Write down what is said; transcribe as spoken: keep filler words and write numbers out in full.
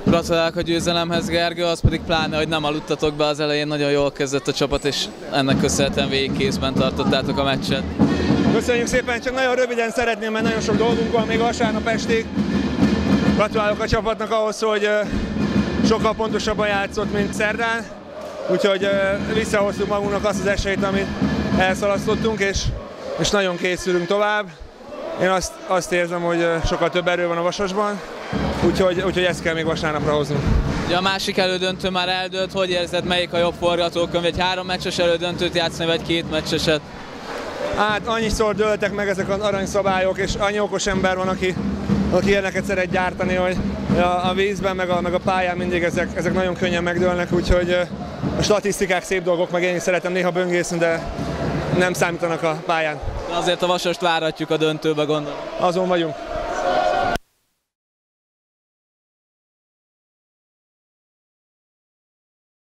Gratulálok a győzelemhez, Gergő, az pedig pláne, hogy nem aludtatok be az elején, nagyon jól kezdett a csapat, és ennek köszönhetően végig kézben tartottátok a meccset. Köszönjük szépen, csak nagyon röviden szeretném, mert nagyon sok dolgunk van még vasárnap estig. Gratulálok a csapatnak ahhoz, hogy sokkal pontosabban játszott, mint szerdán, úgyhogy visszahoztuk magunknak azt az esélyt, amit elszalasztottunk, és, és nagyon készülünk tovább. Én azt, azt érzem, hogy sokkal több erő van a Vasasban, úgyhogy, úgyhogy ezt kell még vasárnapra hoznunk. Ugye a másik elődöntő már eldőlt, hogy érzed, melyik a jobb forgatókönyv, egy három meccses elődöntőt játszani, vagy két meccseset? Hát annyiszor dőltek meg ezek az aranyszabályok, és annyi okos ember van, aki, aki ilyeneket szeret gyártani, hogy a, a vízben, meg a, meg a pályán mindig ezek, ezek nagyon könnyen megdőlnek, úgyhogy a statisztikák szép dolgok, meg én is szeretem néha böngészni, de nem számítanak a pályán. De azért a Vasast várhatjuk a döntőbe, gondolom. Azon vagyunk.